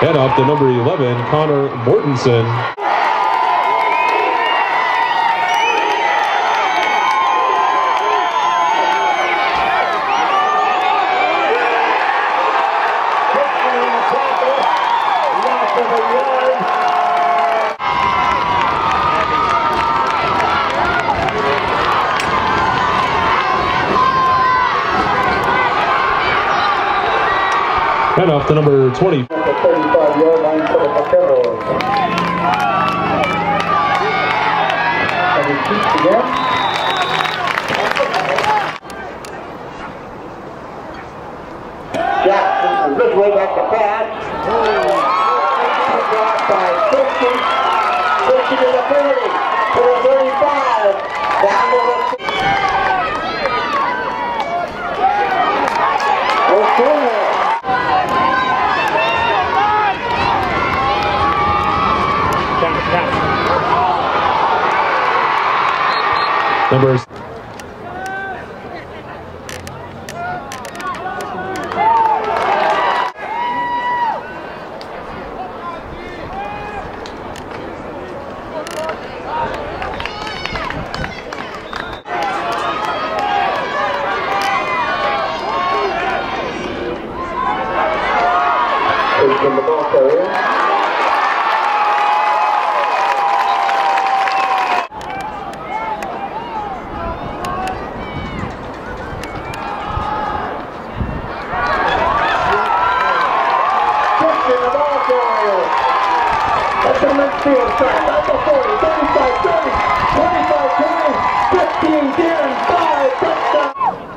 And off to number 11, Connor Mortensen. And off to number 20. The 35-yard line for the Vaqueros. And he keeps again. Jackson is this way back to pass. Blocked by 50. 50 to the 30. To the 35. Down to the 6. Numbers. Taking the ball carrier. That's the midfield track. That's the 40, 35, 30, 25, 20, 15, 10, 5, touchdown.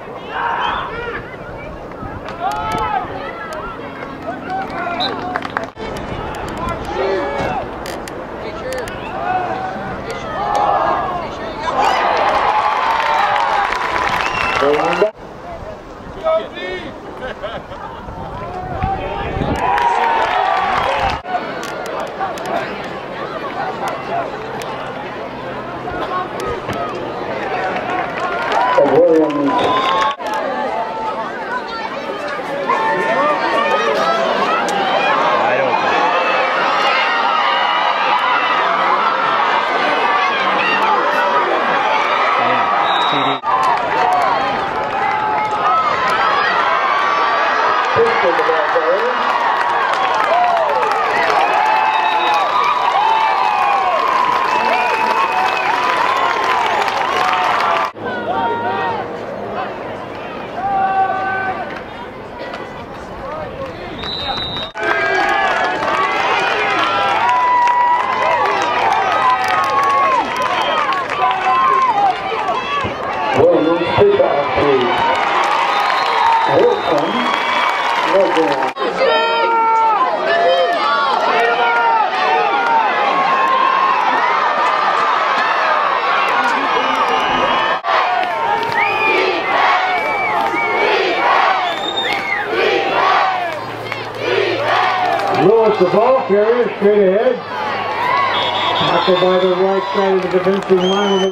Lewis, the ball carrier, straight ahead. Tackled by the right side of the defensive line.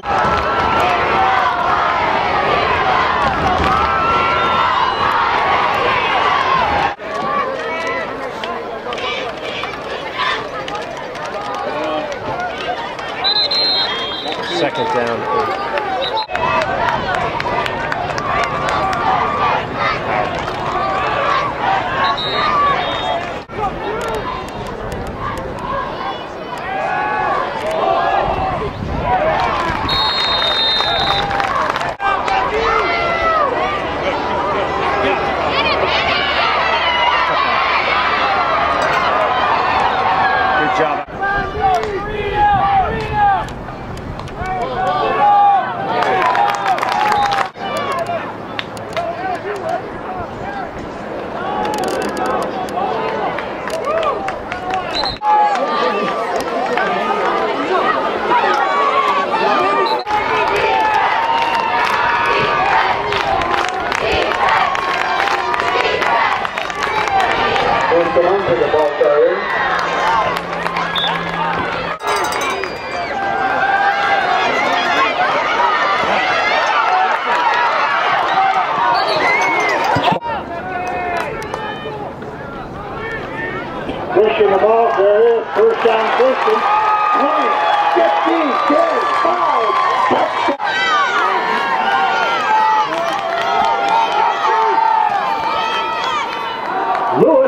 Second down.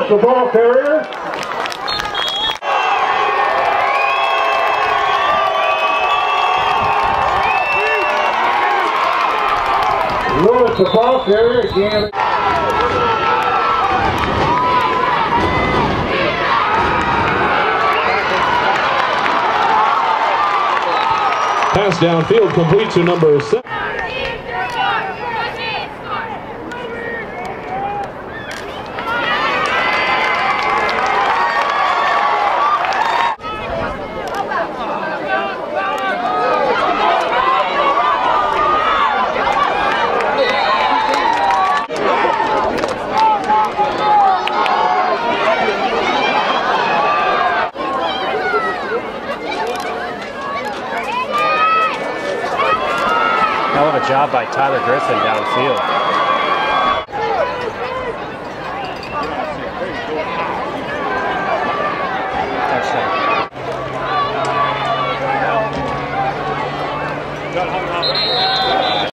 Lewis, the ball carrier. Lewis, the ball carrier, again. Pass downfield complete to number 7. Hell of a job by Tyler Griffin downfield.